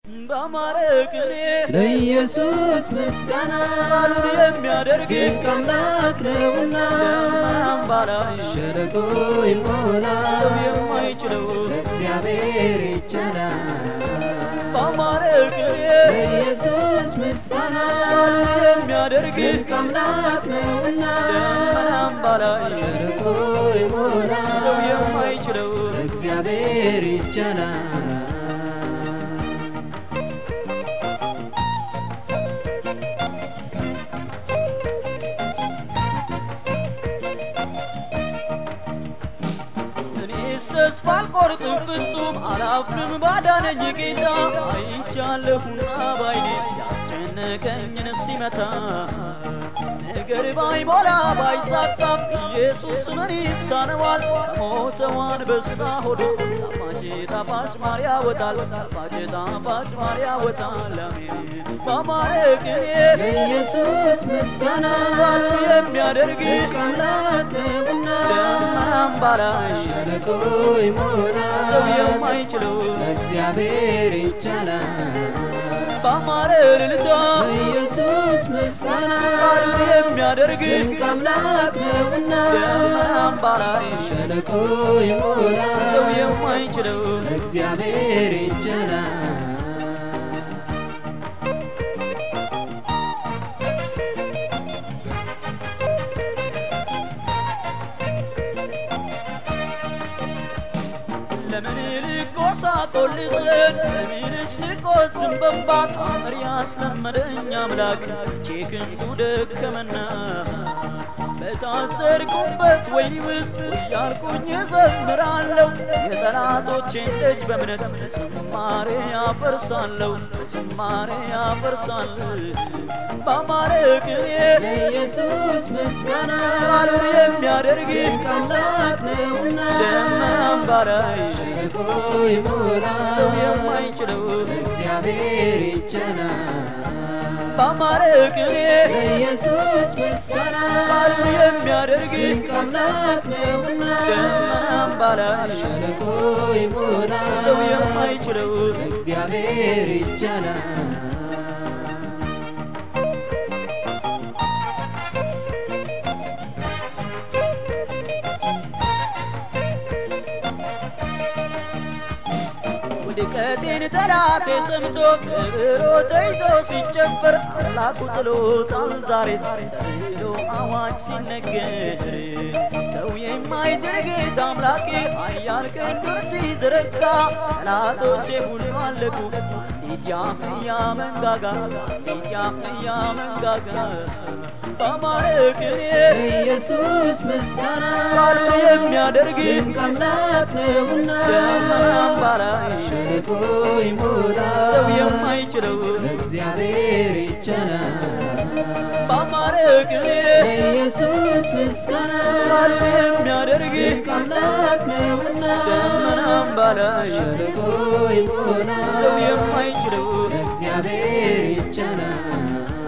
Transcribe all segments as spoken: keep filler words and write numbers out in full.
በማረክኔ ለኢየሱስ ምስጋና ቃሉን የሚያደርግ አምላክ ነውና አምባራይ ሸለቆ ይሞላል የማይችለው እግዚአብሔር ይቻላል በማረክኔ ለኢየሱስ ምስጋና ቃሉን የሚያደርግ አምላክ ነውና አምባራይ ሸለቆ ይሞላል የማይችለው እግዚአብሔር ይቻላል ተስፋ አልቆርጥም ፍጹም አላፍርም ባዳነኝ ጌታ አይቻለሁና ባይኔ ያስጨነቀኝን ሲመታ ነገር ባይሞላ ባይሳካም ኢየሱስ ምን ይሳነዋል ከሞተው አንበሳ ሆድ ውስጥ ጣፋጭ ጣፋጭ ማር ያወጣል ጣፋጭ ጣፋጭ ማር ያወጣል አሜን በማረክኔ ለኢየሱስ ምስጋና የሚያደርግ አምላክ ነውና አምባራይ ሸለቆ ይሞላል ሰው የማይችለው እግዚአብሔር ይቻላል በማረ እልልታ ለኢየሱስ ምስጋና የሚያደርግ አምላክ ነውና አምባራይ ሸለቆ ይሞላል ሰው የማይችለው እግዚአብሔር ይቻላል ለምን ልቆሳ ቆልጥለን ለምንስ ልቆዝም በንባት አምር ያስለመደኝ አምላክ ቼክንቱ ደከመና በታሰርኩበት ወይኒ ውስጥ እያልኩኝ እዘምራለሁ የጠላቶቼን ደጅ በእምነት በዝማሬ አፈርሳለሁ በዝማሬ አፈርሳለሁ በማረክኔ ለኢየሱስ ምስጋና ቃሉን የሚያደርግ አምላክ ነውና አምባራይ ሸለቆ ይሞላል ሰው የማይችለው እግዚአብሔር ይቻላል በማረክኔ ለኢየሱስ ምስጋና ቃሉን የሚያደርግ አምላክ ነውና አምባራይ ሸለቆ ይሞላል ሰው የማይችለው እግዚአብሔር ይቻላል ድቀቴን ጠላቴ ሰምቶ ክብሮ ተይዞ ሲጨፈር አምላኩ ጥሎታል ዛሬስ ተብሎ አዋጅ ሲነገር ሰው የማይችል ጌታ አምላኬ ኃያል ክንዱን ሲዘረጋ ጠላቶቼ ሁሉ አለቁ አንዲት የአህያ መንጋጋ አንዲት የአህያ መንጋጋ በማረክኔ ለኢየሱስ ምስጋና ቃሉን የሚያደርግ አምላክ ነውና አምባራይ ሸለቆ ይሞላል ሰው የማይችለው እግዚአብሔር ይቻላል በማረክኔ ለኢየሱስ ምስጋና ቃሉን የሚያደርግ አምላክ ነውና አምባራይ ሸለቆ ይሞላል ሰው የማይችለው እግዚአብሔር ይቻላል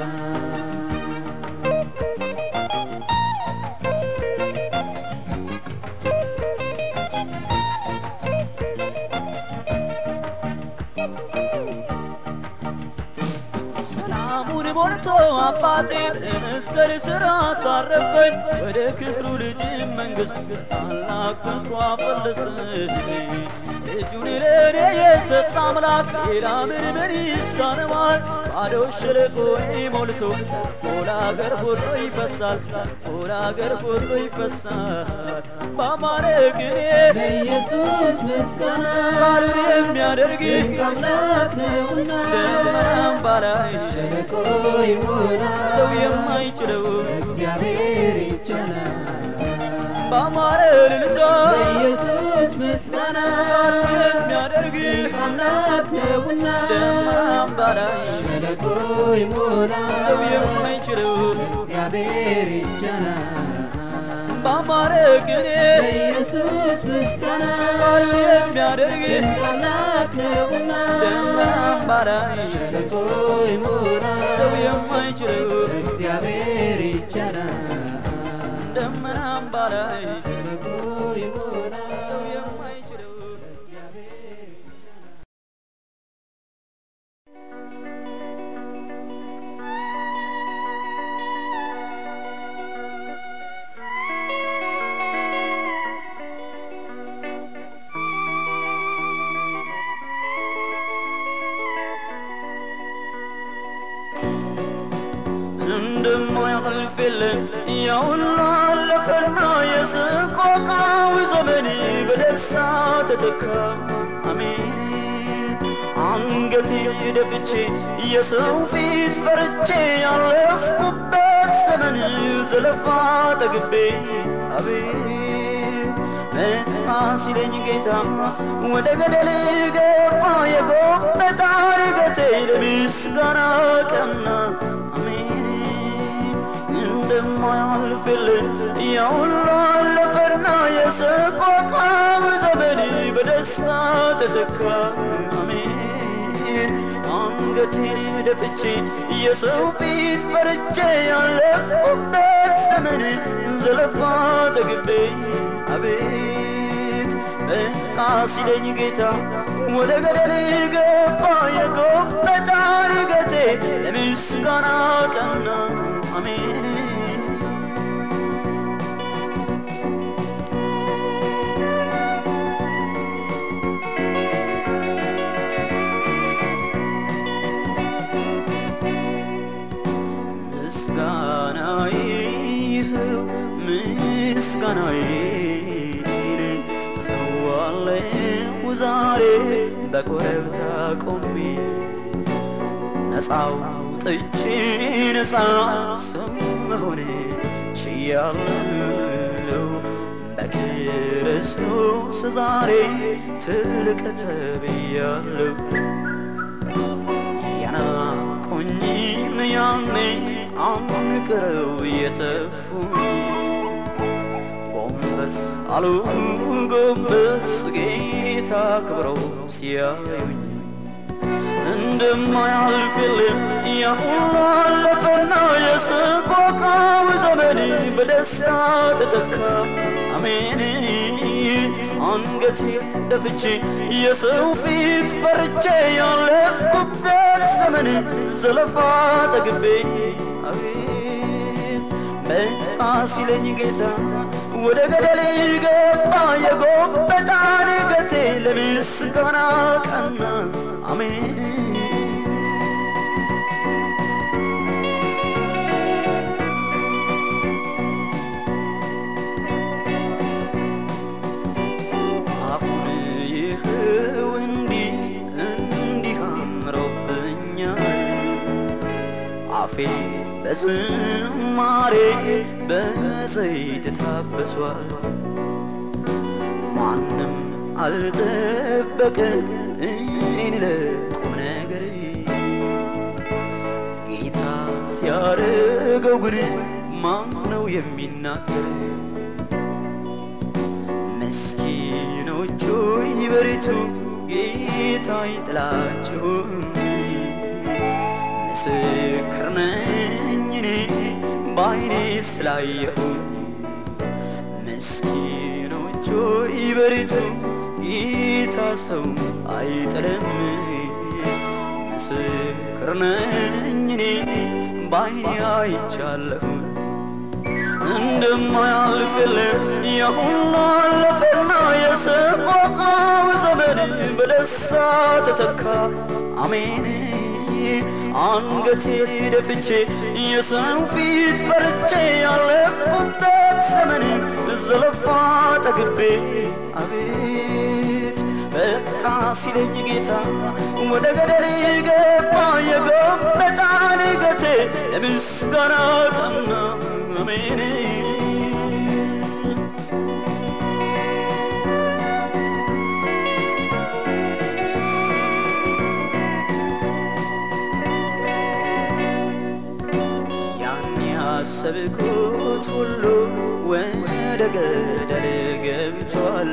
ሰላሙን ሞልቶ አባቴ በመስቀል ስራ አሳረፈኝ ወደ ክብሩ ልጅ መንግሥት ታላቅ ፍቅሩ አፈለሰኝ እጁን ለእኔ የሰጠ አምላክ ሌላ ምን ምን ይሳነዋል ባዶ ሸለቆዬ ሞልቶ ሆላ አገር ሁሉ ይፈሳል ሆላ አገር ሁሉ ይፈሳል በማረክኔ ለኢየሱስ ምስጋና ቃሉን የሚያደርግ አምላክ ነውና አምባራይ ሸለቆ ይሞላል ሰው የማይችለው እግዚአብሔር ይቻላል በማረ እልልታ ለኢየሱስ ምስጋና የሚያደርግ አምላክ ነውና አምባራይ ሸለቆ ይሞላል ሰው የማይችለው እግዚአብሔር ይቻላል በማረክኔ ለኢየሱስ ምስጋና የሚያደርግ አምላክ ነውና አምባራይ ሸለቆ ይሞላል ሰው የማይችለው እግዚአብሔር ይቻላል ደመና አምባራይ ሸለቆ ይሞላል ሰው የማይችለው እንደማያልፍልን ያውና ለፈርና የስቆቃው ዘመኔ በደስታ ተተካ አሜን አንገቴ ደፍቼ የሰው ፊት ፈርቼ ያለፍኩበት ዘመን ዘለፋ ጠግቤ አቤት መጣ ሲለኝ ጌታ ወደ ገደል ገባ የጎበጣ ርገቴ ለምስጋና ቀና እንደማያልፍልን ያውና ለፈርና የስቆቃው ዘመኔ በደስታ ተተካ አሜን አንገቴን ደፍቼ የሰው ፊት ፈርቼ ያለፍኩበት ዘመን ዘለፋ ጠግቤ አቤት በቃ ሲለኝ ጌታ ወደ ገደል ገባ የጎበጣ ርገቴ ለምስጋና ቀና አሜን ምስጋናዬ ሰዋለሁ ዛሬ በኮረብታ ቆሜ ነፃ አውጥቼ ነፃ ሰው መሆኔ ችያለሁ በክርስቶስ ዛሬ ትልቅ ተብያለሁ ያናቆኝም ያኔ አንቅረው የተፉኝ ጎንበስ አሉ ጎንበስ ጌታ ክብረው ሲያዩኝ እንደማያልፍልን ያሁሉ አለፈና የስቆቃው ዘመኔ በደስታ ተተካ አሜን አንገቴ ደፍቼ የሰው ፊት ፈርቼ ያለፍኩበት ዘመን ዘለፋ ጠግቤ አቤት በቃ ሲለኝ ጌታ ወደ ገደል ገባ የጎበጣ ርገቴ ለምስጋና ቀና አሜን አሁን ይኸው እንዲህ እንዲህ አምሮብኛል አፌ በዝማሬ በዘይት ታብሷል ማንም አልጠበቀም እኔን ለቁም ነገር ጌታ ሲያረገው ግን ማን ነው የሚናገር ምስኪኖቹ ይበርቱ ጌታ ይጥላቸው ምስክር ነኝ እኔ ባይኔ ስላየሁ ምስኪኖቹ ይበርቱ ጌታ ሰው አይጥልም ምስክር ነኝ እኔ ባይኔ አይቻለሁ እንደማያልፍልን ያሁሉ አለፈና የስቆቃው ዘመን በደስታ ተተካ አሜን አንገቴን ደፍቼ የሰው ፊት ፈርቼ ያለፍኩበት ዘመን ዘለፋ ጠግቤ አቤት በቃ ሲለኝ ጌታ ወደ ገደል ገባ የጎበጣ ርገቴ ለምስጋና ቀና አሜን ያሰብኩት ሁሉ ወደ ገደል ገብቷል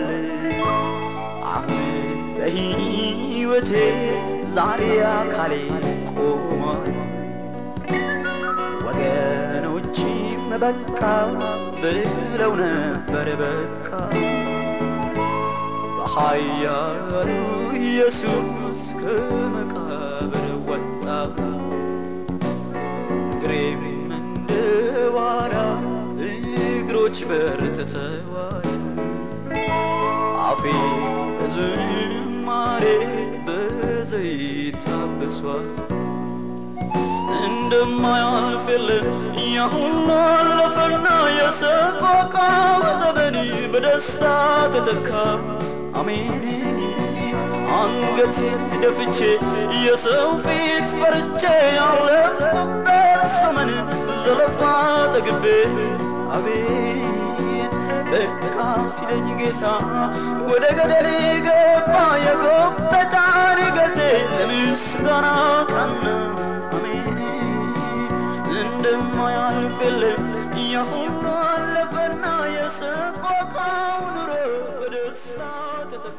አሁን በሕይወቴ ዛሬ አካሌ ቆሟል ወገኖቼም በቃ ብለው ነበር በቃ በኃያሉ ኢየሱስ ከመቃብር በር ተተዋል አፌ በዝማሬ በዘይት ታብሷል እንደማያልፍ የለም ያ ሁሉ አለፈና የሰቆቃው ዘመን በደስታ ተተካ አሜን አንገቴን ደፍቼ የሰው ፊት ፈርቼ ያለፍኩበት ዘመን ዘለፋ ጠግቤ አቤት በቃ ሲለኝ ጌታ ወደ ገደል ገባ የጎበጣን ገቴ ለምስጋና ቀና አሜን እንደማያልፍ የለም ያ ሁሉ አለፈና የሰቆቃው ኑሮ በደስታ ተተካ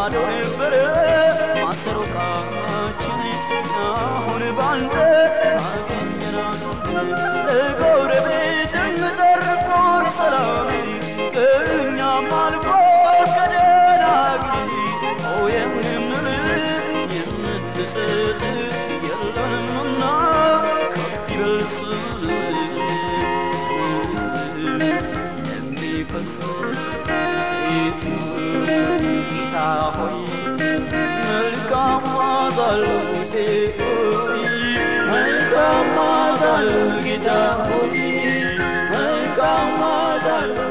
ባዶ ነበረ ማሰሮቃችን አሁን ባንተ አገኘናት ለጎረቤት እንጠርቆር ሰላም ከእኛም አልፎ ከደናግሪ ኦ የምንምል የምትሰጥ የለንምና ከፍ ይበል የሚፈስ ዘይት ጌታ ሆይ መልካም ማዛለው መልካም ማዛለው ጌታ ሆይ መልካም ማዛለው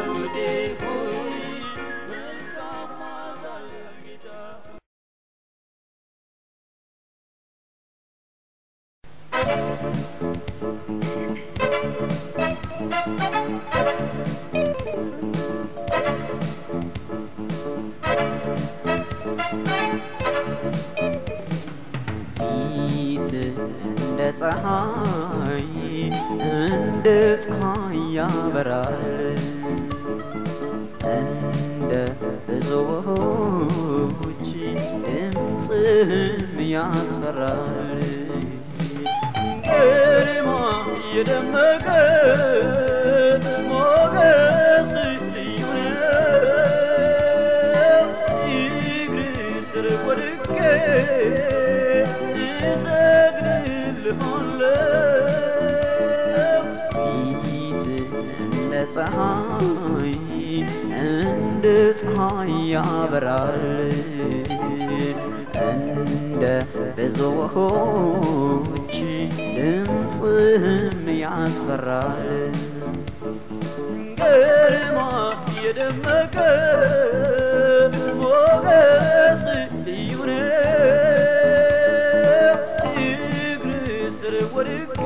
ፀሐይ እንደ ፀሐይ ያበራል እንደ ብዙዎች ድምፅም ያስፈራል ግርማ የደመቀ ሞገስ ልዩ ነው እግር ስር ወድቄ ፀሐይ እንደ ፀሐይ ያበራል እንደ ብዙዎች ድምፅም ያስፈራል ግርማ የደመቀ ሞገስ ልዩ ነው እግር ስር ወድቄ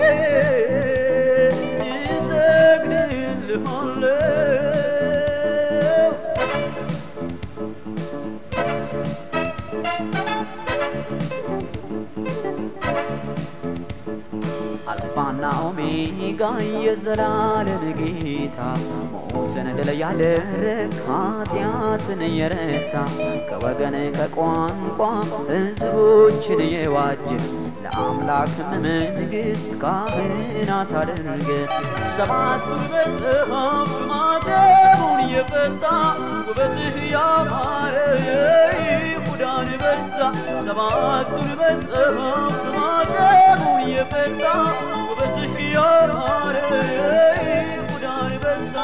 አልፋና ኦሜጋ የዘላለም ጌታ ሞትን ድል ያደረግ ኃጢአትን የረታ ከወገን ከቋንቋ ሕዝቦችን የዋጀ ለአምላክም መንግሥት ካህናት አድርገ ሰባቱን መጽሐፍት ማተሙን የፈታ ውበትህ ያማረ የይሁዳ አንበሳ ሰባቱን መጽሐፍት ማተሙን የፈታ ውበትህ ያማረ የይሁዳ አንበሳ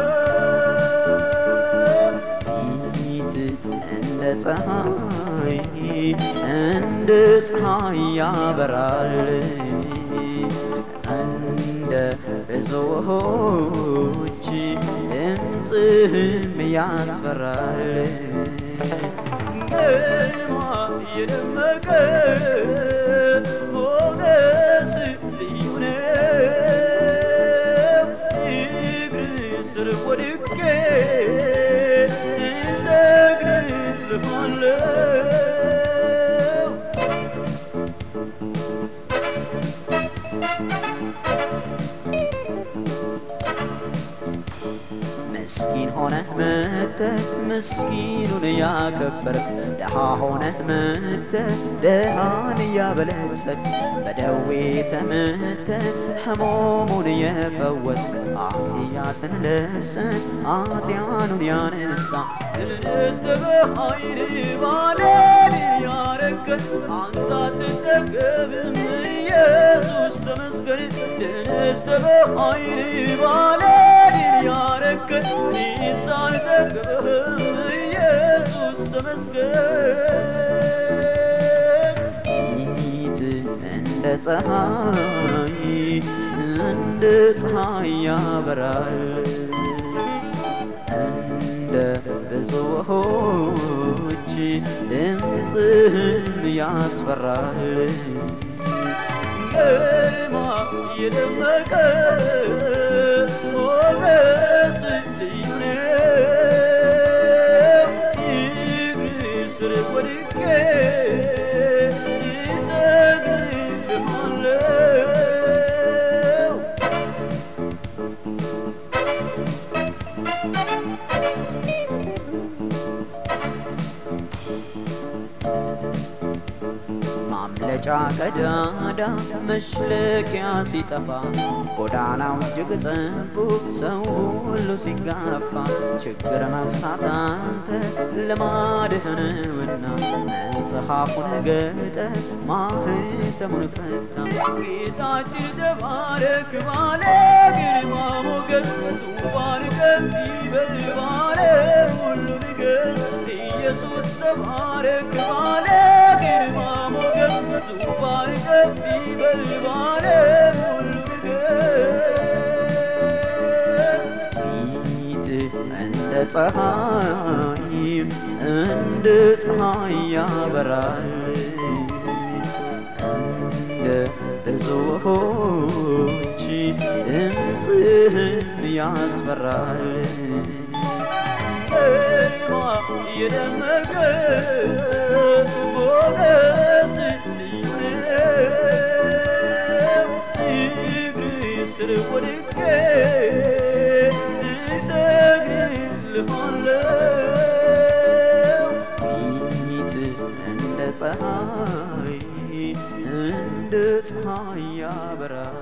ፊት እንደ ፀሐይ እንደ ፀሐይ ያበራል እንደ ብዙዎች ድምፅም ያስፈራል ግርማ የደመቀ ሞገስ ልዩ ነው እግር ስር ወድቄ እሰግድልሃለሁ مسكين هونه متى مسكين يا كبر دها هونه متى دهان يا بلسك بدوي تمتى هموم يا فوسك عطيات لسك عطيان يا نسا الاستبحيري بالي يا ركز انت تتكبر يسوس تمسكر الاستبحيري بالي يا ركز إنسان تكبر يسوس تمسكر إيد عند ፀሐይ عند ፀሐይ ያበራል እንደ ብዙዎች ድምፅም ያስፈራል ግርማ የደመቀ ሞገስ ልዩ ነው እግር ስር ወድቄ እሰግድልሃለሁ መውጫ ቀዳዳ መሽለኪያ ሲጠፋ ጎዳናው እጅግ ጠቡብ ሰው ሁሉ ሲጋፋ ችግር መፍታት አንተ ልማድህ ነውና መጽሐፉን ገለጠ ማህተሙን ፈታ ጌታችን ተባረክ ባለ ግርማ ሞገስ ዙፋን ከፍ ይበል ባለ ሁሉ ንገስ ኢየሱስ ተባረክ ባለ ግርማ ሞገስ ዙፋን ከፍ ይበል ባለ ሁሉ ንገስ ፊትህ እንደ ፀሐይ እንደ ፀሐይ ያበራል እንደ ብዙዎች ድምፅህን ያስፈራል የደመቀ ሞገስ ልዩ እግር ስር ወድቄ እሰግድልሃለሁ ፊትህ እንደ ፀሐይ እንደ ፀሐይ ያበራል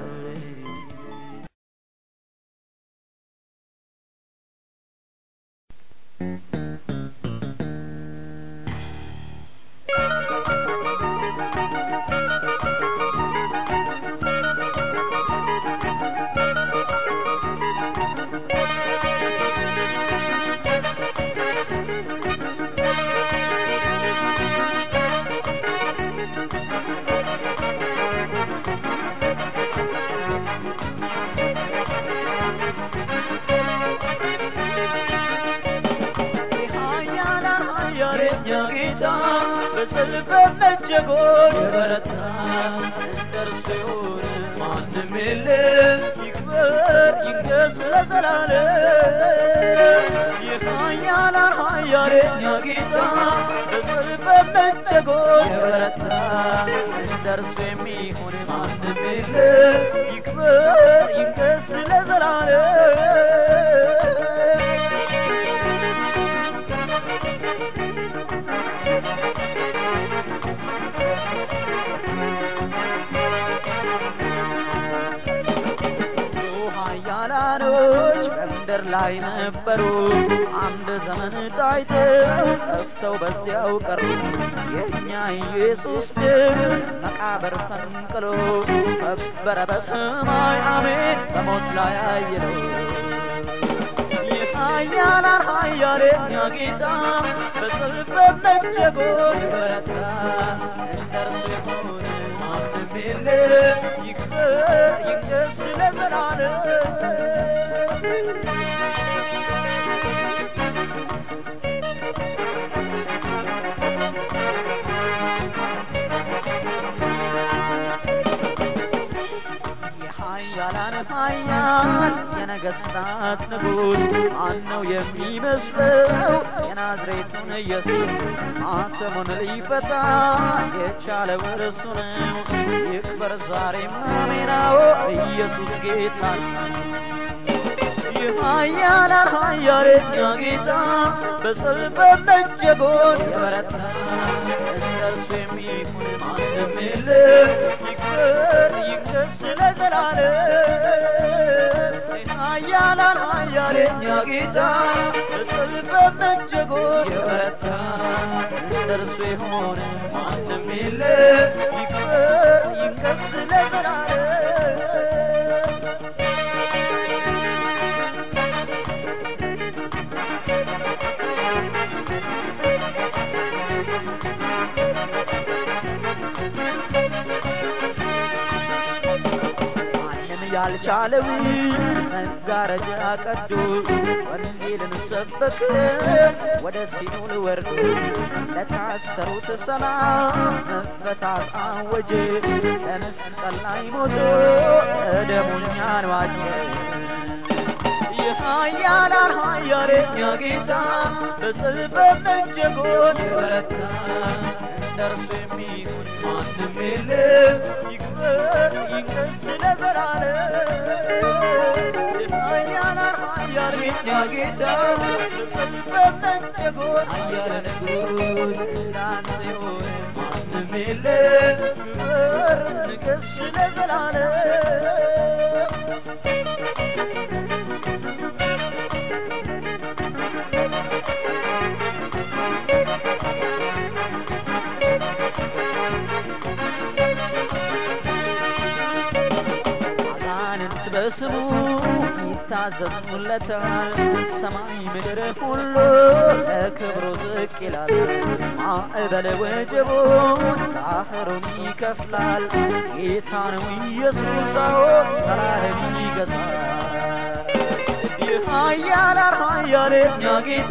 በሰልፍ መጀጎል የበረታ እንደርሱ ይሁን ማንም የለም ይክበር ይንገስ ለዘላለም የኃያላን ኃያል የእኛ ጌታ በሰልፍ መጀጎል የበረታ እንደርሱ የሚሆን ማንም የለም ይክበር ይንገስ ለዘላለም ኃያላኖች በምድር ላይ ነበሩ አንድ ዘመን ታይተው ጠፍተው በዚያው ቀሩ የእኛ ኢየሱስ ግን መቃብር ፈንቅሎ ከበረ በሰማይ አሜን በሞት ላይ አይለው የኃያላን ኃያል የእኛ ጌታ በሰልፍ መጀጎል በረታ እንደርሱ ይሁን ማንም የለም ይክበር ይንገስ ለዘላለም የኃያላን ኃያል የነገሥታት ንጉሥ ማነው የሚመስለው የናዝሬቱን ኢየሱስ ማተሙን ሊፈታ የቻለው እርሱ ነው ይክበር ዛሬም አሜን አዎ ኢየሱስ ጌታ የኃያላን ኃያል የእኛ ጌታ በሰልፍ መጀጎል የበረታ እንደርሱ የሚሆን ማንም የለም ይክበር ይንገስ ለዘላለም የኃያላን ኃያል የእኛ ጌታ በሰልፍ መጀጎል የበረታ እንደርሱ የሆነ ማንም የለም ይክበር ይንገስ ለዘላለም ያልቻለው መጋረጃ ቀዶ ወንጌልን ሰበከ ወደ ሲኦል ወርዶ ለታሰሩት ሰላም መፈታት አወጀ ለመስቀል ላይ ሞቶ ደሙን እኛን ዋጀ የኃያላን ኃያል የእኛ ጌታ በሰልፍ መጀጎል በረታ እንደርሱ የሚሆን ማንም የለም ይክበር ይንገስ ለዘላለም የኃያላን ኃያል የኛ ጌታ በሰልፈመጀጎን ኃያል ንጉሥ ላንተ የሆነ ማንም የለም ክብር ንገስ ለዘላለም በስሙ ይታዘዙለታል ሰማይ ምድር ሁሉ ለክብሩ ዝቅ ይላል ማዕበል ወጀቡን ባህሩን ይከፍላል ጌታ ነው ኢየሱስ አዎን ዘላለም ይገዛል ኃያል ኃያል የኛ ጌታ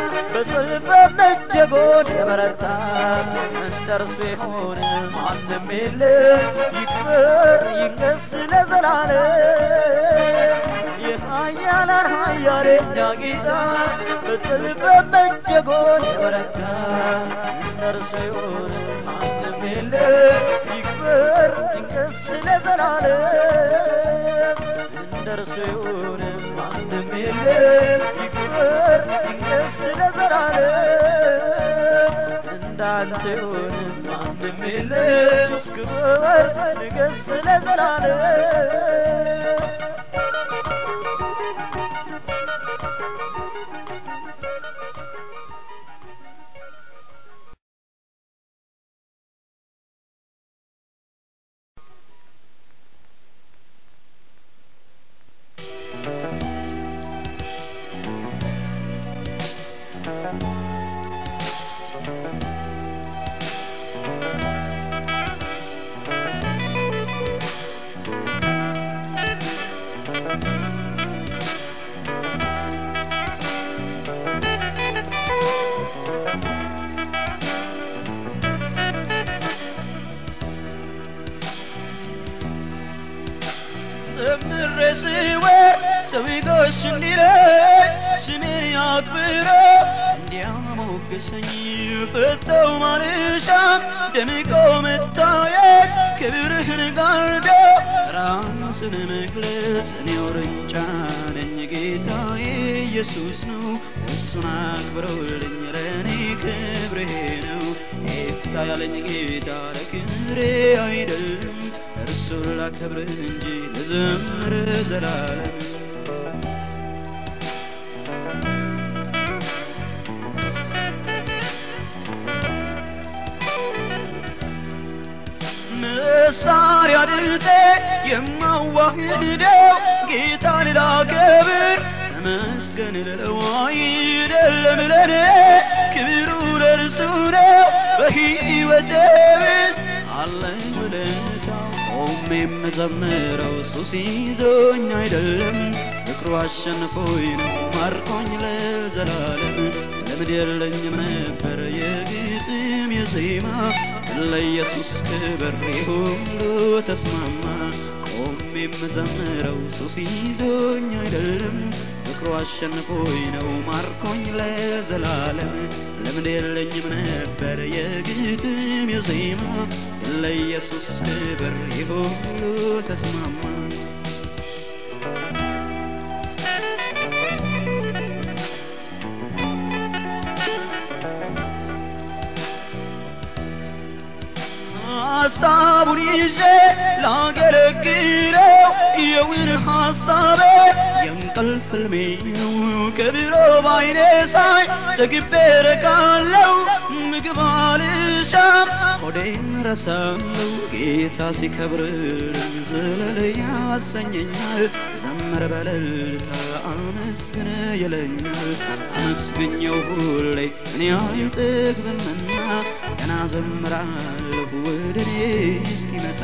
በሰልፈመጀጎን የበረታ እንደርሱ የሆነ ማንም የለም ይክበር ይንገስ ለዘላለም ኃያል ኃያል የኛ ጌታ በሰልፈመጀጎን የበረታ እንደርሱ የሆነ ማንም የለም ይክበር ይንገስ ለዘላለም እንደርሱ የሆነ ማንም የለም ይክበር ይንገስ ለዘላለም እንዳንተ የሆነ ማንም የለም ይክበር ይንገስ ለዘላለም ምረስወ ሰዊጎሽ እንዲለኝ ስሜን ያክብረ እንዲያሞግሰኝ ፈተው ማልሻም ደምቆ መታየት ክብርህን ጋርዶ ራስን መግለጽ እኔው ርንጫ ነኝ ጌታዬ ኢየሱስ ነው እሱን አክብረውልኝ ለእኔ ክብሬ ነው ይፍታ ያለኝ ጌታ ለክብሬ አይደለም እርሱን ላከብር እንጂ ልዘምር ዘላለም መሳሪያ አድርጌ የማዋህደው ጌታን ላከብር ተመስገን ልለው አይደለም ለኔ ክብሩ ለእርሱ ነው በሕይወቴ ውስጥ አለኝ ውለታው ቆሜ የምዘምረው እሱስ ይዞኝ አይደለም ፍቅሩ አሸንፎኝ ነው ማርኮኝ ለዘላለም ልምድ የለኝም ነበር የግጥም የዜማ ለኢየሱስ ክብር ሁሉ ተስማማ ቆሜ የምዘምረው እሱስ ይዞኝ አይደለም ፍቅሩ አሸንፎኝ ነው ማርኮኝ ለዘላለም ልምድ የለኝም ነበር የግጥም የዜማ ለኢየሱስ ክብር ሁሉ ተስማማ ሐሳቡን ይዤ ላገለግለው የውን ሐሳቤ የእንቅልፍ ሕልሜ ነው ከቢሮ ባይኔ ሳይ ተግቤ ረካለው ምግብ አልሻም ሆዴን ረሳለው ጌታ ሲከብርልኝ ዘለል ያሰኘኛል ዘምር በእልልታ አመስግን ይለኛል አመስግኜው ሁሌ እኔ አልጠግብምና ገና ዘምራለሁ ወደ እኔ እስኪመጣ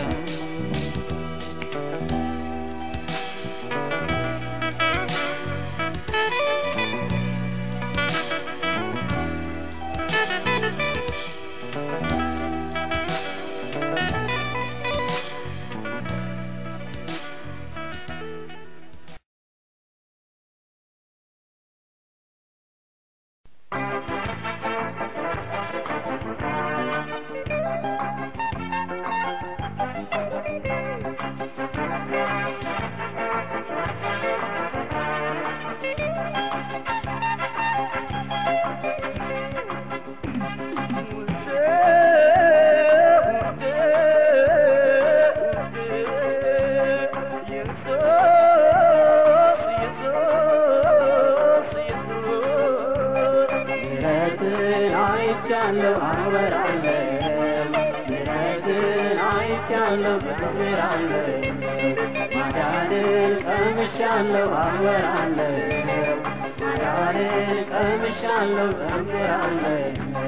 አይቻለሁ አወራለሁ ምሕረትን አይቻለሁ ዘምራለሁ ማዳንን ቀምሻለሁ አወራለሁ ማዳንን ቀምሻለሁ ዘምራለሁ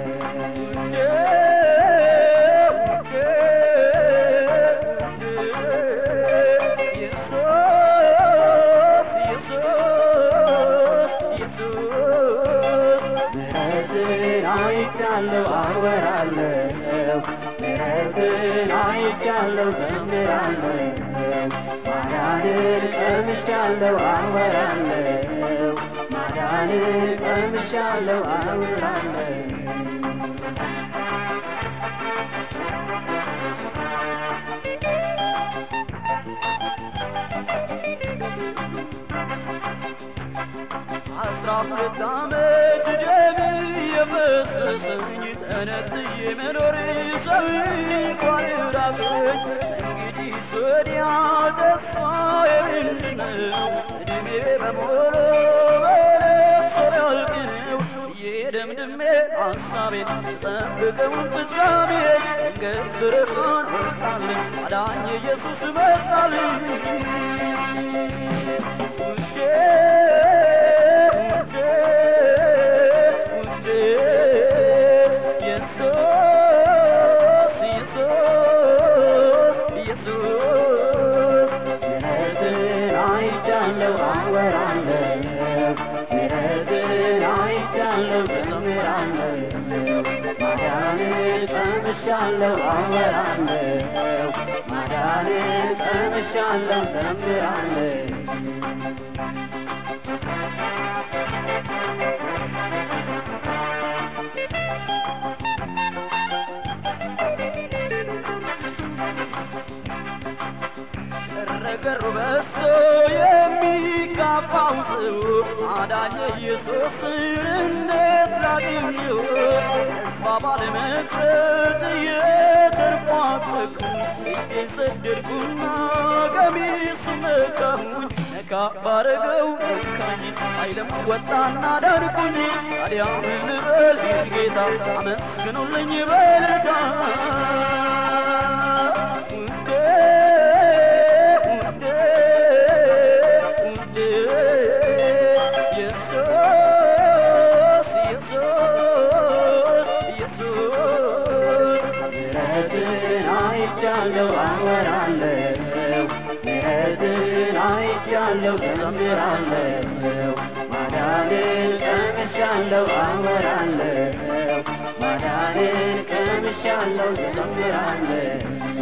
አይቻለሁ አወራለሁ ምሕረትን አይቻለሁ ዘምራለሁ ማዳንን ቀምሻለሁ አወራለሁ ማዳንን ቀምሻለሁ አወራለሁ አስራ ሁለት ዓመት ደም የፈሰሰኝ ተነጥዬ መኖር ሰው እንኳን ራቀኝ እንግዲህ ወዲያ ተስፋዬ ምንድነው እድሜ በሙሉ በለቅሶ ሊያልቅ ነው የደምድሜ ሐሳቤን ጠብቀውን ፍጻሜ ድንገት ብርሃን ወጣልኝ አዳኝ ኢየሱስ መጣልኝ ቀምሻለሁ አወራለሁ ማዳንን ቀምሻለሁ ዘምራለሁ ገሩ በዝቶ የሚጋፋው ሰው አዳኝ ኢየሱስን እንዴት ላግኘው ተስፋ ባለመቁረጥ እየተንፏቀቅኩ እጄን ሰደድኩና ቀሚሱን ነካሁኝ ነካ ባረገው ነካኝ ኃይልም ወጣና ዳንኩኝ ታዲያ ምን ልበል ጌታ አመስግኑልኝ በልታ አይቻለሁ አወራለሁ ምሕረትን አይቻለሁ ዘምራለሁ ማዳንን ቀምሻለሁ አወራለሁ ማዳንን ቀምሻለሁ ዘምራለሁ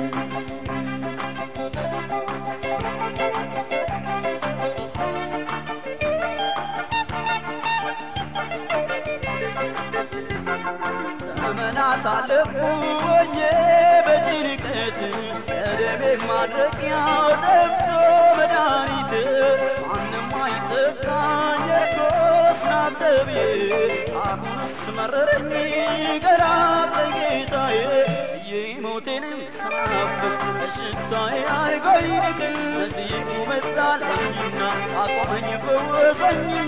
ዘመናት አለፉኝ በጭንቀት የደሜ ማድረቂያው ጠፍቶ መድኃኒት ማንም አይተካኝ እርኩስ ናት ተብዬ አሁንስ መረረኝ ቀረበኝ ጌታዬ የሞቴንም ስናፍቅ በሽታዬ አይቆይልኝ መሲሁ መጣልኝና አቆመኝ ፈወሰኝና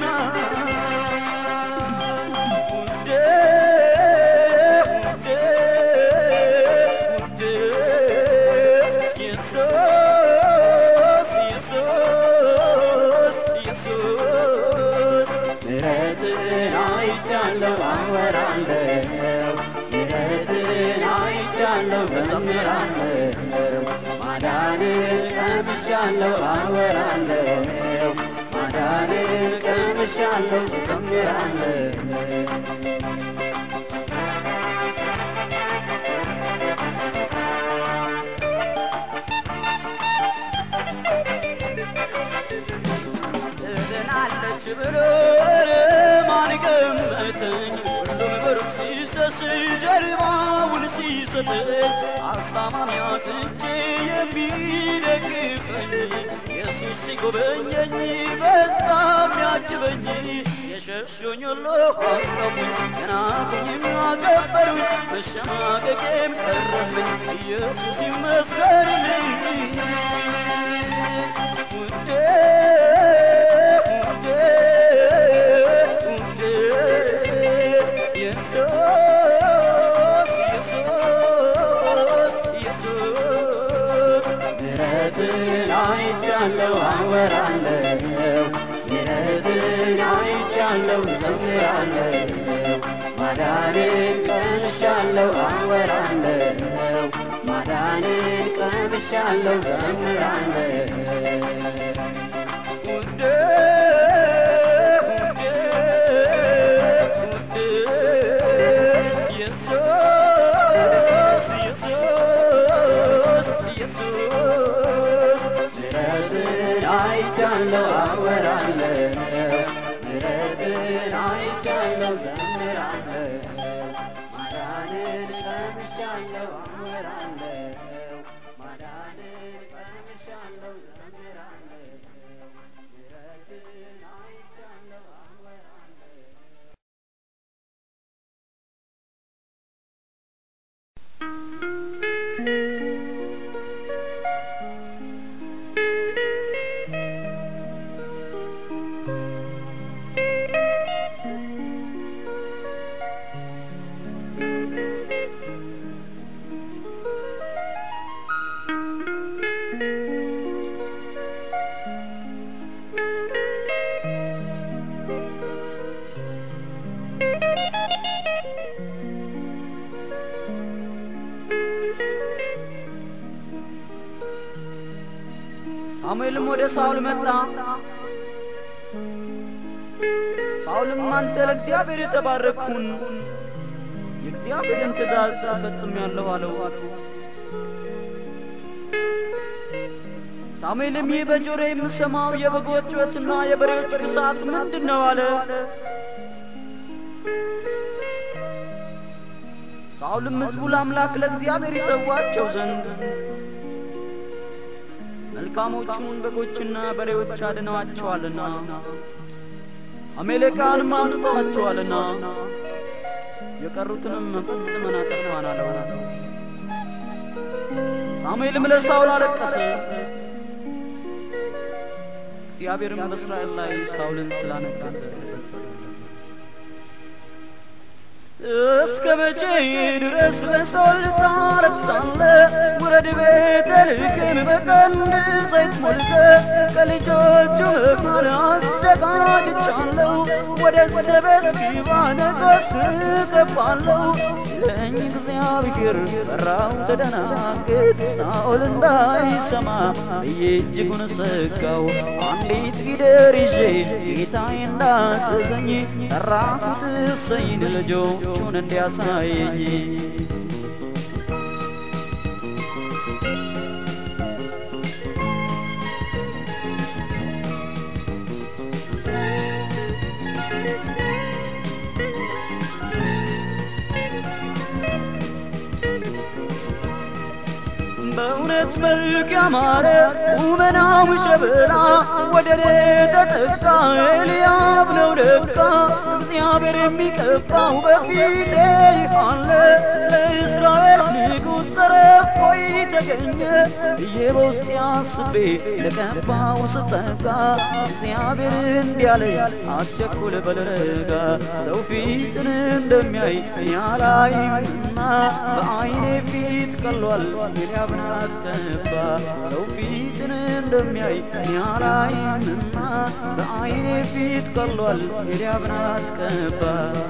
አይቻለሁ አወራለሁ ምሕረትን አይቻለሁ ዘምራለሁ ማዳንን ቀምሻለሁ አወራለሁ ማዳንን ቀምሻለሁ ዘምራለሁ ትድናለች ብሎ ማን ገመተኝ ሁሉም በሩቅ ሲሸሽ ጀርባውን ሲሰጠኝ አስታማሚ አጥቼ የሚደግፈኝ ኢየሱስ ሲጎበኘኝ በዛም ያጅበኝ የሸሹኝ ሁሉ አቀፉኝ የናቁኝም አከበሩኝ መሸማቀቄም ቀረብኝ ኢየሱስ ይመስገንልኝ ውዴ ውዴ ውዴ ኢየሱስ አይቻለሁ ዘምራለሁ ማዳንን ቀምሻለሁ አወራለሁ ማዳንን ቀምሻለሁ ዘምራለሁ ውዴ አይቻለሁ አወራለሁ ምሕረትን አይቻለሁ ዘምራለሁ ማዳንን ቀምሻለሁ አወራለሁ ማዳንን ቀምሻለሁ ዘምራለሁ ምሕረትን አይቻለሁ አወራለሁ ሳሙኤልም ወደ ሳውል መጣ ሳውልም አንተ ለእግዚአብሔር የተባረክሁን የእግዚአብሔርን ትእዛዝ ፈጽሜያለሁ አለው ሳሙኤልም ይህ በጆሮዬ የምሰማው የበጎች ጩኸትና የበሬዎች ግሳት ምንድነው አለ ሳውልም ሕዝቡ ለአምላክ ለእግዚአብሔር ይሰዋቸው ዘንድ መልካሞቹን በጎችና በሬዎች አድነዋቸዋልና አሜሌካንም አምጥተዋቸዋልና የቀሩትንም ፈጽመን አጠፋን አለው ሳሙኤልም ለሳውል አለቀሰ እግዚአብሔርም በእስራኤል ላይ ሳውልን ስላነገሠ እስከ መቼ ድረስ ለሳውል ታለቅሳለህ ውረድ ቤተልሔም በቀንድ ዘይት ሞልተህ ከልጆቹ መካከል አዘጋጅቻለሁ ወደ ሰበት ግባ ንጉሥ እቀባለሁ ሲለኝ እግዚአብሔር ፈራሁ ተደናገጥኩ ሳውል እንዳይሰማ ብዬ እጅጉን ሰጋሁ አንዲት ጊደር ይዤ ጌታዬ እንዳዘዘኝ ጠራሁት እሰይን ልጆቹን እንዲያሳየኝ በእውነት መልክ ያማረ ቁመናው ሸበላ ወደኔ ተጠጋ ኤልያብ ነው ደጋ እግዚአብሔር የሚቀባው በፊቴ አለ ለእስራኤል ንጉሥ ሰረፍ ሆይ ተገኘ ብዬ በውስጤ አስቤ ለቀባው ስጠጋ እግዚአብሔር እንዲህ አለኝ አትቸኩል በልረጋ ሰው ፊትን እንደሚያይ ያላይምና በዓይኔ ፊት ቀሏል ኤልያብ አትቀባ ሰው ፊትን እንደሚያይ ያላይምና በዓይኔ ፊት ቀሏል ኤልያብ አትቀባ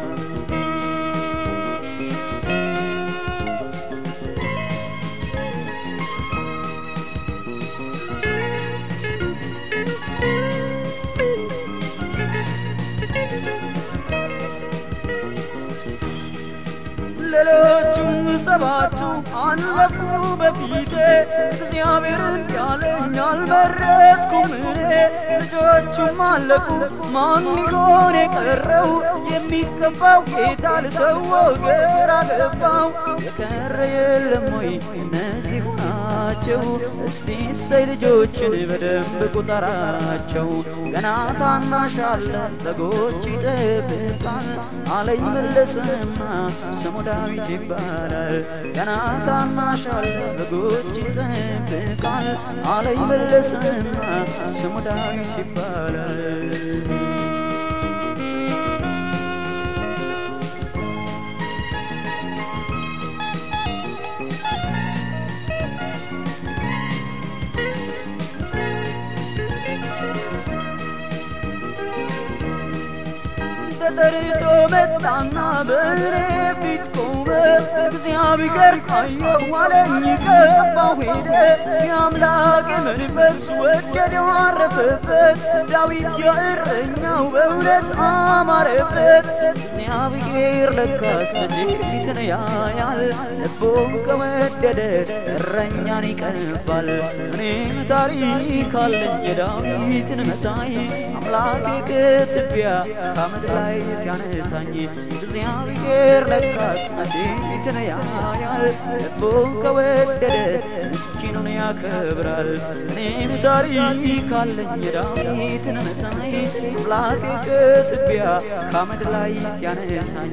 ሌሎቹም ሰባቱ አለፉ በፊቴ እግዚአብሔር እንዲህ አለኝ አልመረጥኩም እኔ ልጆቹም አለቁ ማን ይሆን የቀረው የሚገባው ጌታ ልሰዋው ግራ ገባው የቀረ የለም ወይ እነዚህ ናቸው እስቲ እሰይ ልጆችን በደንብ ቁጠራቸው ገና ታናሽ አለ በጎች ይጠብቃል አለኝ መለሰና ስሙ ዳዊት ይባላል ገና ታናሽ አለ በጎች ይጠብቃል አለኝ መለሰና ስሙ ዳዊት ይባላል ተጠርቶ መጣና በእኔ ፊት ቆመ እግዚአብሔር አየው አለኝ ገባው ሄደ የአምላክ መንፈስ ወደደው አረፈበት ዳዊት የእረኛው በእውነት አማረበት እግዚአብሔር ለካስ መቼትን ያያል ልቡም ከወደደ እረኛን ይቀባል እኔም ታሪክ አለኝ የዳዊትን መሳይ አምላኬ ከትቢያ ከአመድ ላይ ሲያነሳኝ እግዚአብሔር ለካስ መቼትን ያያል ልቡም ከወደደ ምስኪኑን ያከብራል እኔም ታሪክ አለኝ የዳዊትን መሳይ አምላኬ ከትቢያ ከአመድ ላይ ሲያነሳኝ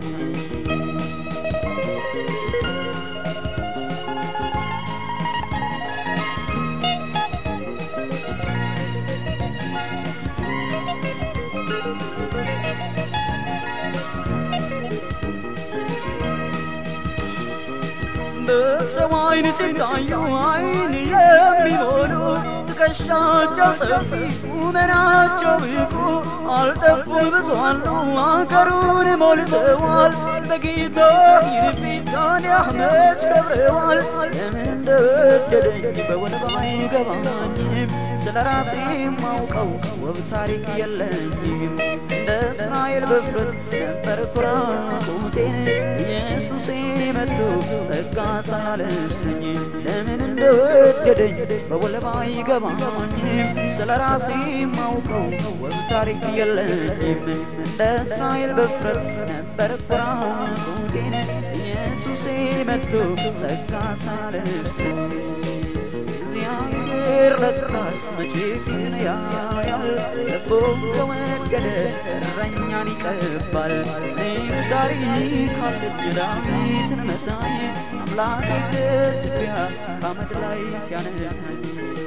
በሰማይን ሲታዩ አይን የሚሞሉ ትከሻቸው ሰፊ ቁመናቸው ብቁ አልጠፉም ብዙ አሉ አገሩን ሞልተዋል በጌታ ፊት ታዲያ መች ከብረዋል ለምን እንደወደደኝ በወል ባይገባኝም ስለ ራሴ ማውቀው ውብ ታሪክ የለኝም እንደ እስራኤል በፍረት ነበር ኩራቴን ኢየሱሴ መጥቶ ጸጋ ሳያለብሰኝ ለምን እንደወደደኝ በወል ባይገባኝም ስለ ራሴ ማውቀው ውብ ታሪክ የለኝም እንደ እስራኤል በፍረት ነበር ኩራቴን ኢየሱሴ መጥቶ ጸጋ ሳያለብሰኝ እግዚአብሔር ለካስ መቼ ፊትን ያያል ልቡም ከወደደ እረኛን ይቀባል እኔም ታሪክ አለኝ የዳዊትን መሳይ አምላኬ ከትቢያ ከአመድ ላይ ሲያነሳኝ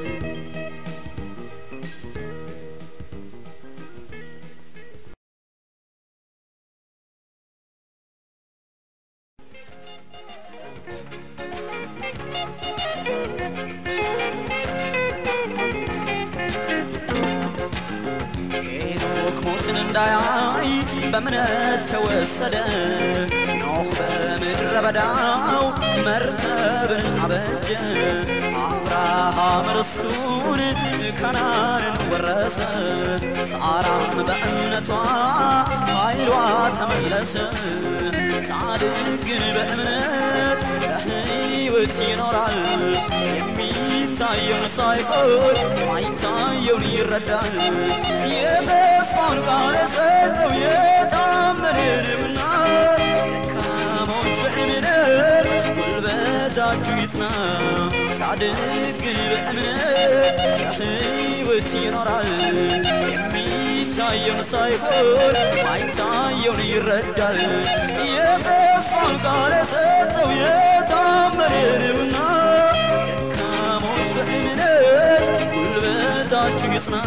እንዳያይ በእምነት ተወሰደ ኖህ በምድረ በዳው መርከብን አበጀ አብርሃም ርስቱን ከነዓንን ወረሰ ሳራም በእምነቷ ኃይሏ ተመለሰ ጻድቅ ግን በእምነት በሕይወት ይኖራል የሚታየውን ሳይሆን ማይታየውን ይረዳል የተስፋውን ቃል የሰጠው የታመነ ነውና ደካሞች በእምነት ጉልበታችሁ ይጽና ጻድቅ ግን በእምነት በሕይወት ይኖራል የሚታየውን ሳይሆን ማይታየውን ይረዳል የተስፋውን ቃል የሰጠው የታመነ ነውና ደካሞች በእምነት ጉልበታችሁ ይጽና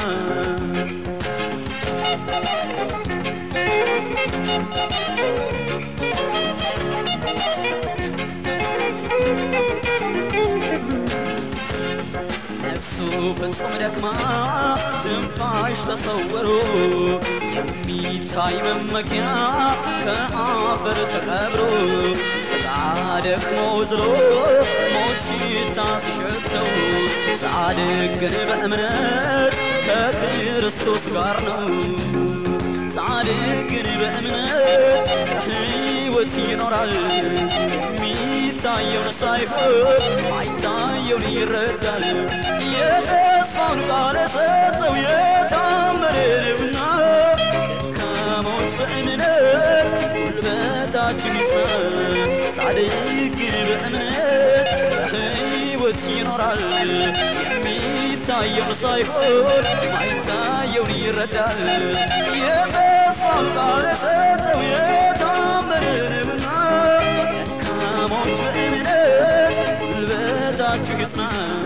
ፍጹም ደክማ ትንፋሽ ተሰውሮ የሚታይ መመኪያ ከአፈር ተቀብሮ ስጋ ደክሞ ዝሎ ሞት ሽታ ሲሸተው ጻድቅ ግን በእምነት ከክርስቶስ ጋር ነው ጻድቅ ግን በእምነት ሕይወት ይኖራል የሚታየውን ሳይሆን ማይታየውን ይረዳል የተስፋውን ቃል የሰጠው የታመነ ነውና ደካሞች በእምነት ጉልበታችሁ ይጽና ጻድቅ ግን በእምነት በሕይወት ይኖራል የሚታየውን ሳይሆን ማይታየውን ይረዳል የተስፋውን ቃል የሰጠው የታመነ ነውና ደካሞች በእምነት ጉልበታችሁ ይጽና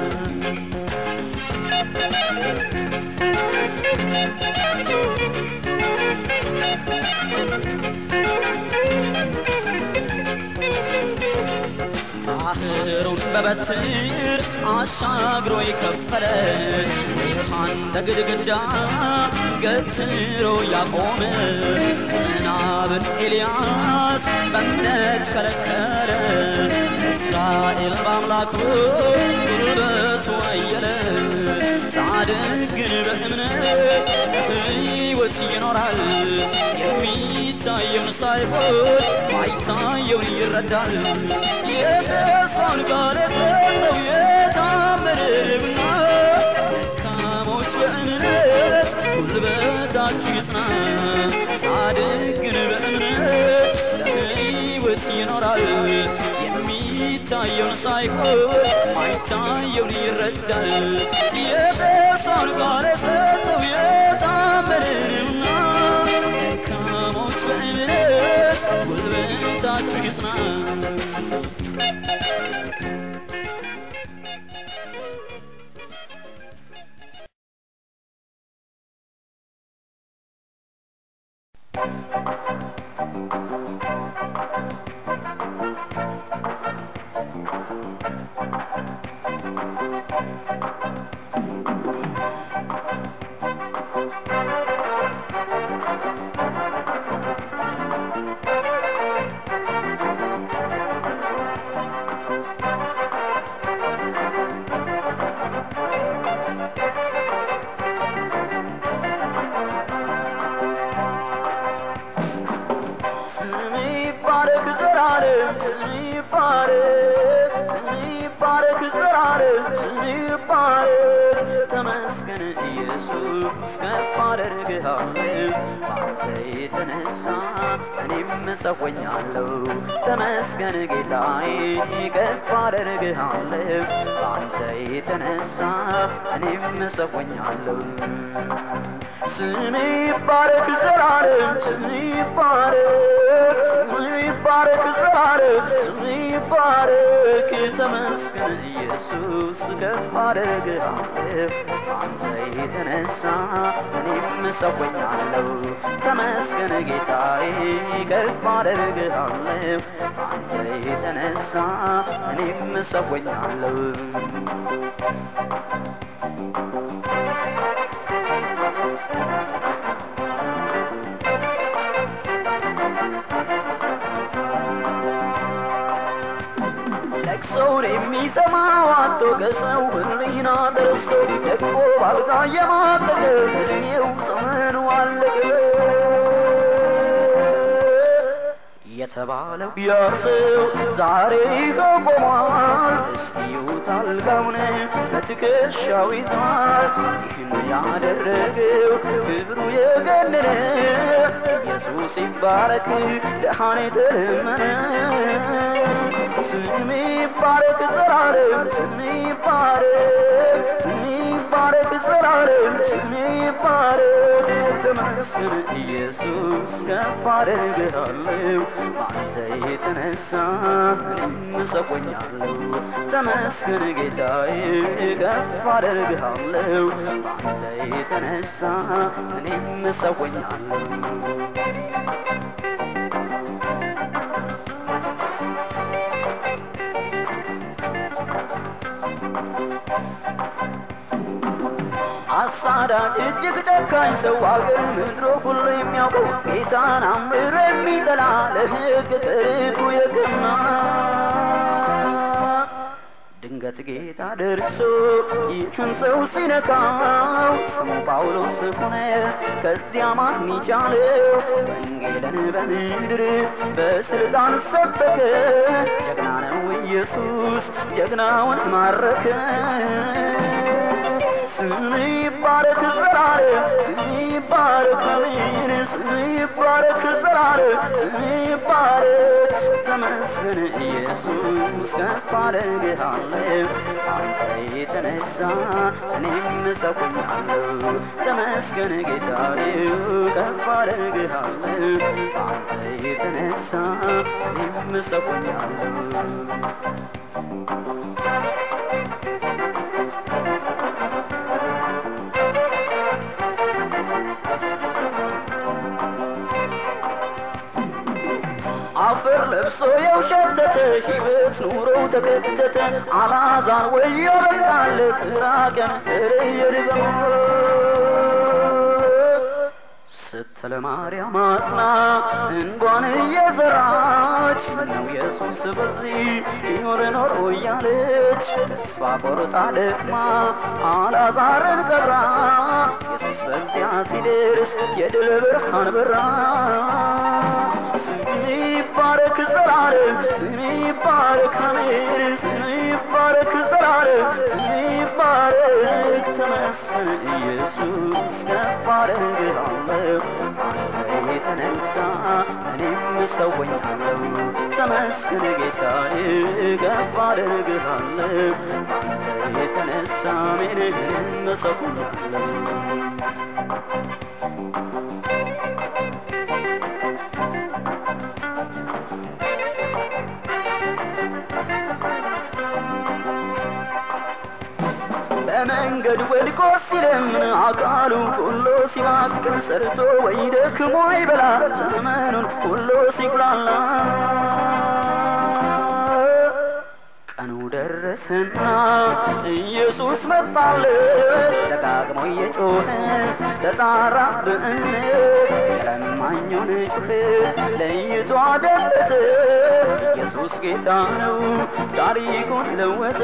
ባህሩን በበትር አሻግሮ የከፈለ ውሃን እንደ ግድግዳ ገትሮ ያቆመ ዝናብ አብን ኤልያስ በእምነት ከለከለ እስራኤል በአምላኩ ጉልበቱ አየለ ጻድቅ ግን በእምነት ሕይወት ይኖራል የሚታየውን ሳይሆን ማይታየውን ይረዳል የተስፋውን ቃል የሰጠው የታመነ ነውና ደካሞች በእምነት ጉልበታችሁ ይጽና ጻድቅ ግን በእምነት ለሕይወት ይኖራል የሚታየውን ሳይሆን ማይታየውን ይረዳል የተስፋውን ቃል የሰጠው የታመነ ነውና ደካሞች በእምነት ጉልበታችሁ ይጽና ተመስገን ኢየሱስ ከፍ አደርግሃለሁ ባንተ የተነሳ እኔም ሰውኛለሁ ተመስገን ጌታዬ ከፍ አደርግሃለሁ ባንተ የተነሳ እኔም ሰውኛለሁ ስሜ ይባረክ ዘላለም ስሜ ይባረክ ስሜ ይባረክ ዘላለም ስሜ ይባረክ ተመስገን ኢየሱስ ከፍ አደርግሃለሁ ባንተ የተነሳ እኔም ሰውኛለሁ ተመስገን ጌታዬ ከፍ አደርግሃለሁ ባንተ የተነሳ እኔም ሰውኛለሁ ለቅሶን የሚሰማው አጥቶ ከሰው ሕሊና ደርሶ ደቆ ባልጋ የማጠቀ ዕድሜው ዘመኑ አለቀ የተባለው ያ ሰው ዛሬ ቆሟል እስቲዩት አልጋውን በትከሻው ይዟል ይህን ያደረገው ክብሩ የገነነ ኢየሱስ ይባረክ ደሃን የተለመነ ስሜ ይባረክ ዘላለም ስሜ ይባረክ ስሜ ይባረክ ዘላለም ስሜ ይባረክ ተመስገን ኢየሱስ ከፍ አደርግሃለሁ ባንተ የተነሳ እኔም ሰውኛለሁ ተመስገን ጌታዬ ከፍ አደርግሃለሁ ባንተ የተነሳ እኔም ሰውኛለሁ አሳዳጅ እጅግ ጨካኝ ሰው አገር ምድሮ ሁሉ የሚያውቀው ጌታን አምርሮ የሚጠላ ለሕግ ተርቡ የቀና ድንገት ጌታ ደርሶ ይህን ሰው ሲነካው ስሙ ጳውሎስ ሆነ ከዚያ ማን ይቻለው ወንጌልን በምድር በስልጣን ሰበከ ጀግና ነው ኢየሱስ ጀግናውን ማረከ ስሜ ይባረክ ዘላለም ስሜ ይባረክ ስሜ ይባረክ ዘላለም ስሜ ይባረክ ተመስገን ኢየሱስ ከፍ አደርግሃለሁ አንተ የተነሳ እኔም ሰውኛለሁ ተመስገን ጌታዬ ከፍ አደርግሃለሁ አንተ የተነሳ እኔም ሰውኛለሁ አፈር ለብሶ የውሸተተ ሕይወት ኑሮው ተከተተ አልዓዛር ወዮ በቃለት ራቀን ተለየን በሞት ስለማርያም አጽና እንኳን እየዘራች ምነው ኢየሱስ በዚህ ቢኖር ኖሮ እያለች ተስፋ ቆርጣ ደክማ አልዓዛርን ቀብራ ኢየሱስ በዚያ ሲደርስ የድል ብርሃን በራ ስምህ ይባረክ ዘላለም ስምህ ይባረክ አሜን ስምህ ይባረክ ዘላለም ስምህ ይባረክ ተመስገን ኢየሱስ ከፍ አደርግሃለሁ አንተ የተነሳ እኔም እሰዋለሁ ተመስገን ጌታዬ ከፍ አደርግሃለሁ አንተ የተነሳ እኔም እሰዋለሁ በመንገድ ወድቆ ሲለምን አካሉ ሁሉ ሲባክን ሰርቶ ወይ ደክሞ ይበላ ዘመኑን ሁሉ ሲጉላላ ቀኑ ደረሰና ኢየሱስ መጣለት ደጋግሞ እየጮኸ ተጣራ በእምነት የለማኙን ጩኸት ለይቶ አደመጠ ኢየሱስ ጌታ ነው ታሪኩን ለወጠ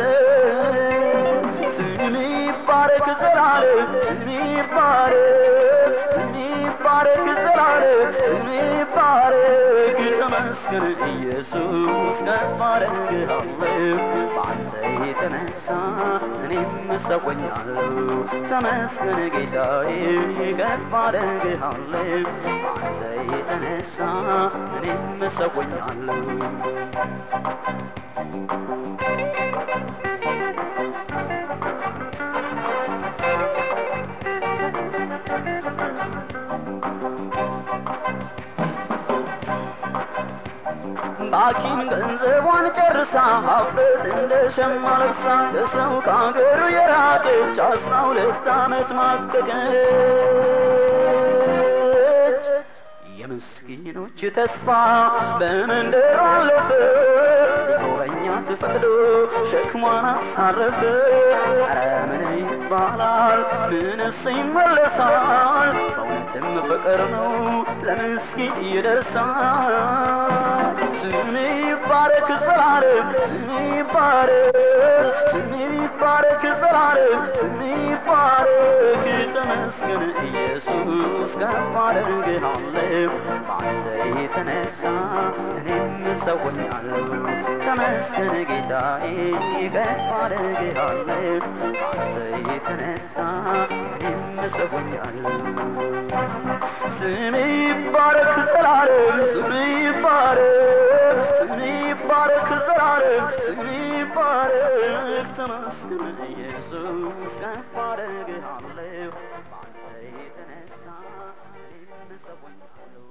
ስምህ ይባረክ ዘላለም ስምህ ይባረክ ስምህ ይባረክ ዘላለም ስምህ ይባረክ ተመስገን ኢየሱስ ከፍ አደርግሃለሁ በአንተ የተነሳ እኔም እሰዋለሁ ተመስገን ጌታዬ ከፍ አደርግሃለሁ በአንተ የተነሳ እኔም እሰዋለሁ ባኪም ገንዘቧን ጨርሳ ሀፍረት እንደ ሸማ ለብሳ ከሰው ከአገሩ የራቀች አስራ ሁለት ዓመት ማቀቀች የምስኪኖች ተስፋ በመንደሯ አለፈ ሊጎበኛት ፈቅዶ ሸክሟን አሳረፈ ኧረ ምን ይባላል ምንስ ይመለሳል በእውነትም ፍቅር ነው ለምስኪን ይደርሳል ስምህ ይባረክ ዘላለም ስምህ ይባረክ ስምህ ይባረክ ዘላለም ስምህ ይባረክ ተመስገን ኢየሱስ ከፍ አደርግሃለሁ በአንተ የተነሳ እኔም እሰዋለሁ ተመስገን ጌታዬ ከፍ አደርግሃለሁ በአንተ የተነሳ እኔም እሰዋለሁ ስምህ ይባረክ ዘላለም ስምህ ይባረክ ስምህ ይባረክ ዘላለም ስምህ ይባረክ ተመስገን ኢየሱስ ከፍ አደርግሃለሁ በአንተ የተነሳ እኔም እሰዋለሁ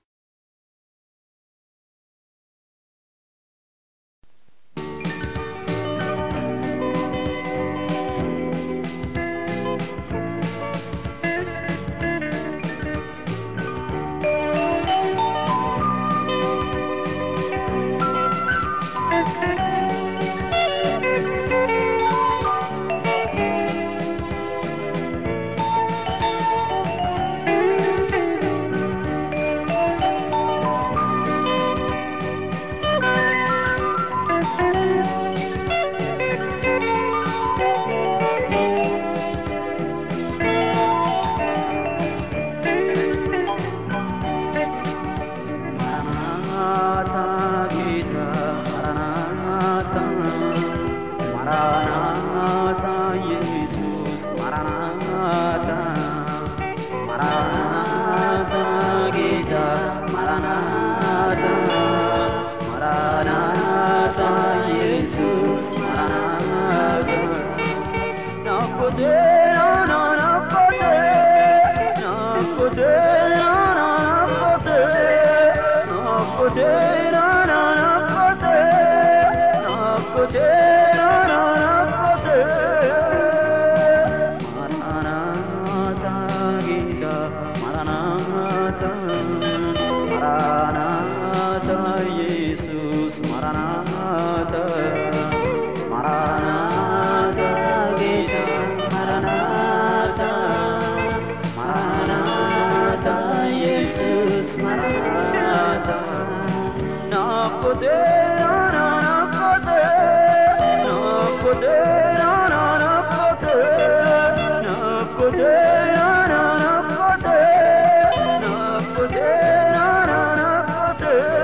Maranatha, Maranatha, Jesus. ማራናታ ናፍቆቴ ናና ናፍቆቴ ናፍቆቴ ናና ናፍቆቴ ናፍቆቴ ናና ናፍቆቴ ናፍቆቴ ናና ናፍቆቴ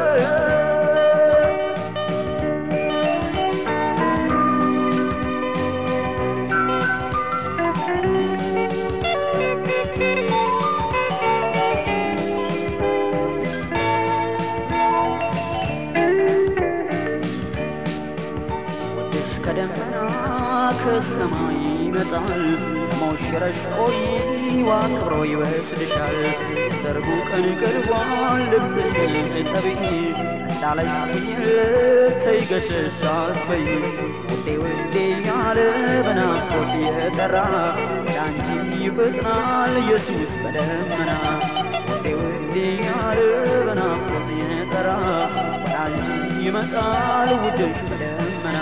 ከደመና ከሰማይ ይመጣል ተሞሽረሽ ቆይ ዋክብሮ ይወስድሻል የሰርጉ ቀን ቀርቧል ልብስሽን እጠቢ እንዳለሽ ብኝለት ተይገሸሽ አትበይ ውዴ ውዴ ያለ በናፍቆት የጠራ ወዳንቺ ይፈጥናል ኢየሱስ በደመና ውዴ ውዴ ያለ በናፍቆት የጠራ ወዳንቺ ይመጣል ውድሽ በደመና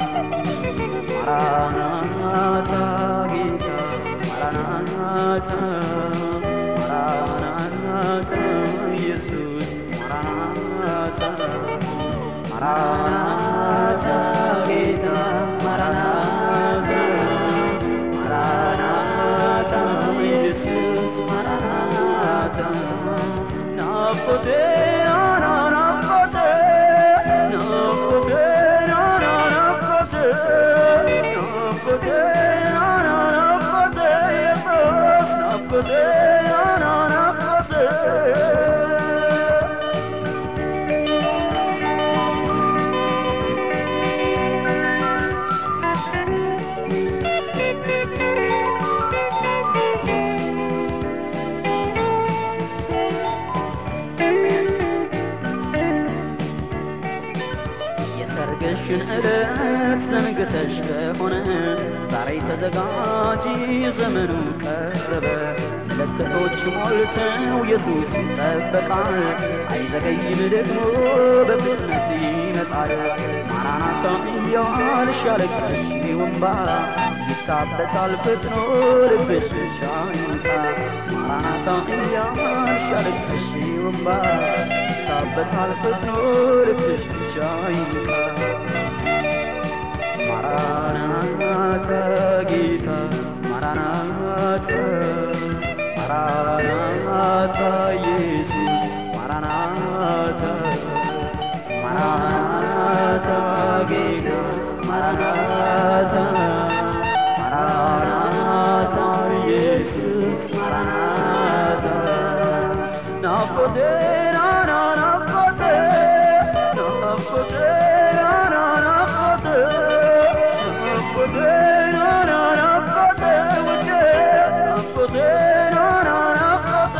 ማራናታ ጌታ ማራናታ ማራናታ ኢየሱስ ማራናታ ማራናታ ጌታ ማራናታ ማራናታ ኢየሱስ ማራናታ ናፍቆቴ ናና ናፍቆቴ ናፍቆቴ ናና ናፍቆቴ ናፍቆቴ ናና ናፍቆቴ ኢየሱስ ናፍቆቴ ናና ናፍቆቴ የሰርግሽን ዕለት ዘንግተሽ ከሆነ ዛሬ ተዘጋጂ ዘመኑ ቀረበ ምልክቶች ሞልተው ኢየሱስ ይጠበቃል አይዘገይም ደግሞ በፍጥነት ይመጣል ማራናታ እያልሽ ያለቀስሽው እንባ ይታበሳል ፈጥኖ ልብሽ ብቻ ይንቃ ማራናታ እያልሽ ያለቀስሽው እንባ ይታበሳል ፈጥኖ ልብሽ ብቻ ይንቃ ማራናታ ጌታ ማራናታ ማራናታ ኢየሱስ ማራናታ ማራናታ ጌታ ማራናታ ማራናታ ኢየሱስ ማራናታ ናፍቆቴ ናና ናፍቆቴ ናፍቆቴ ናና ናፍቆቴ ናፍቆቴ ናና ናፍቆቴ ውዴ ናፍቆቴ ናና ናፍቆቴ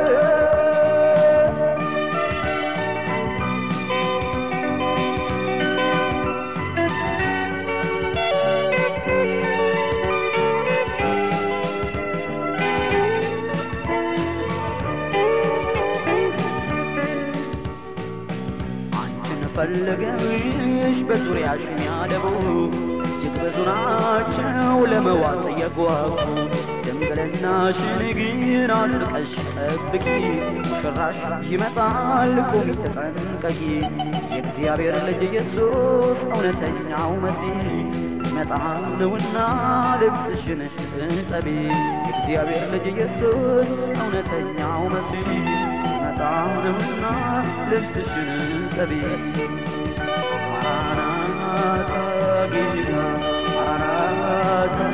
ፈልገሽ በዙሪያሽ ሚያደቡ እጅግ ብዙ ናቸው ለመዋጥ የጓጉ ድንግልናሽን ግን አጥብቀሽ ጠብቂ ሙሽራሽ ይመጣል ቁሚ ተጠንቀቂ የእግዚአብሔር ልጅ ኢየሱስ እውነተኛው መሲህ ይመጣል ነውና ልብስሽን እጠቢ የእግዚአብሔር ልጅ ኢየሱስ እውነተኛው መሲህ ይመጣል ነውና ልብስሽን እጠቢ ማራናታ ጌታ ማራናታ